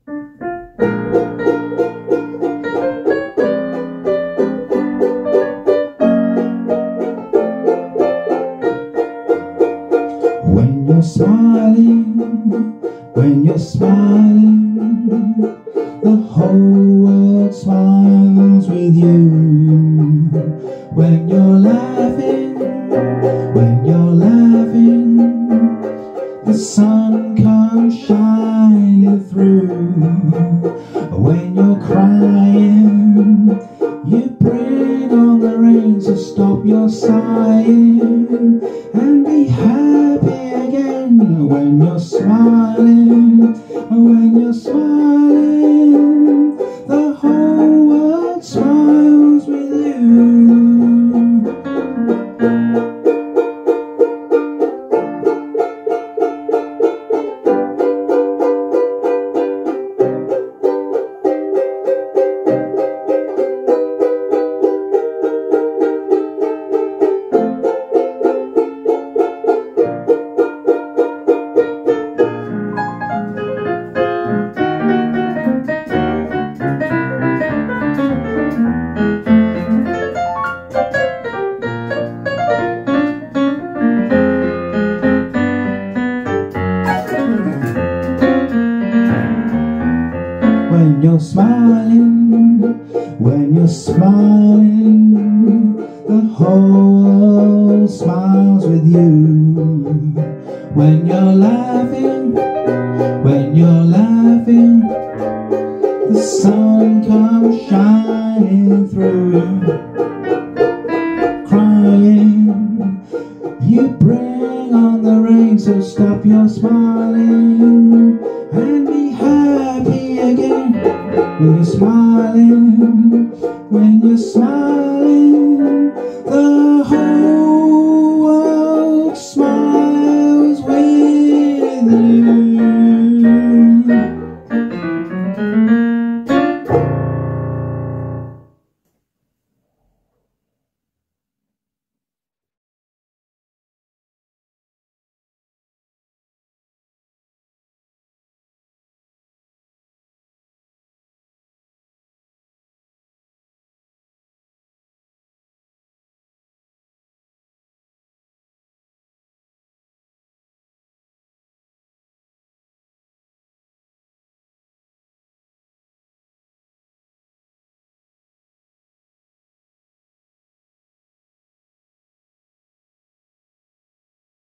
When you're smiling, when you're smiling, the whole world smiles with you. When you're laughing, the sun comes shining through. When you're crying, you bring on the rain to stop your sighing and be happy again. When you're smiling, the whole world smiles with you. When you're smiling, the whole world smiles with you. When you're laughing, the sun comes shining through. Crying, you bring on the rain, so stop your smiling and be happy again. When you're smiling,